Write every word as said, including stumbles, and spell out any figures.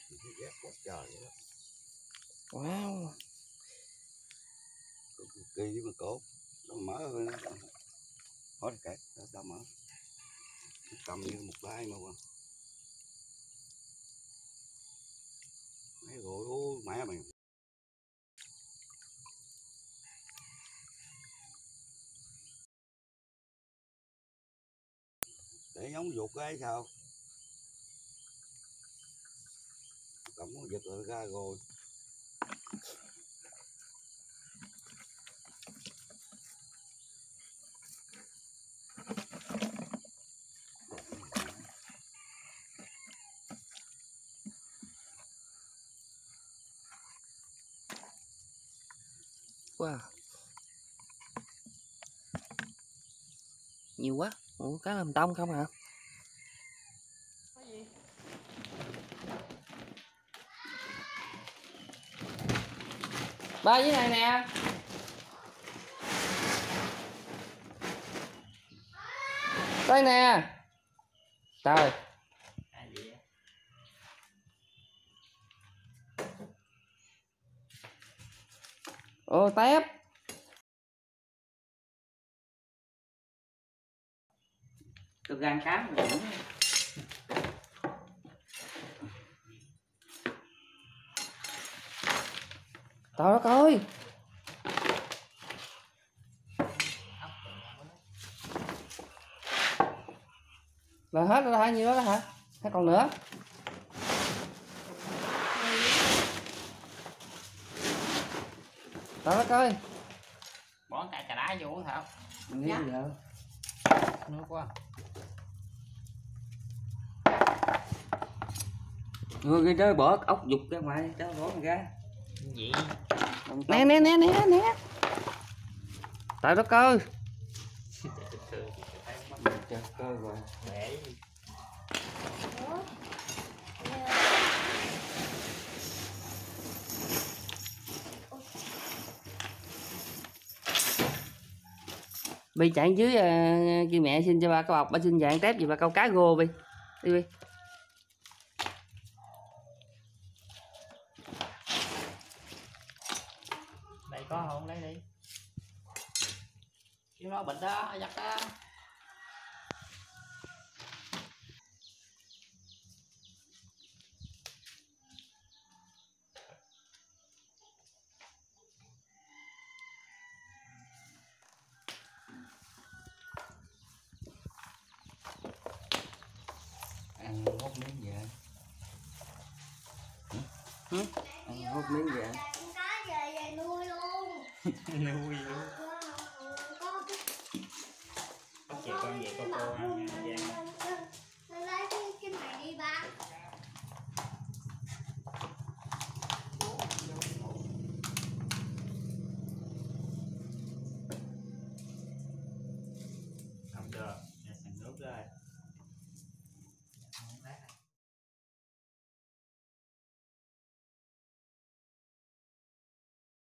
ghét quá trời vậy đó. Wow. Kỳ với mà cột nó mở hơn nó hết kệ nó đâu mở cầm như một tay mà qua mấy rồi ôi mẹ mày để giống ruột cái sao cầm nó giật rồi ra rồi. Wow. Nhiều quá. Ủa, cá làm tông không hả? Có gì? Ba dưới này nè. Đây nè. Trời. Ồ, tép. Tôi gan cám rồi. Trời đất ơi. Là hết rồi hả? Nhiêu đó đó hả? Hay còn nữa? Trời đất ơi. Bỏ cả trà đá vô uống thảo. Mình nghĩ gì hả? Nước quá. Người cái đó bỏ ốc dục ra ngoài, cho bỏ mình ra. Gì? Nè nè nè nè nè. Trời đất ơi. Trời cơ rồi. Để Bi chạy dưới uh, kêu mẹ xin cho ba cái bọc, ba xin vàng tép gì ba câu cá gô Bi. Đi Bi. đây có không lấy đi. Cái nó bịch đó, giặt đó. Ăn hốt miếng gì hả? Hử? Ăn hốt miếng gì hả? Cá về về nuôi luôn. Nuôi luôn.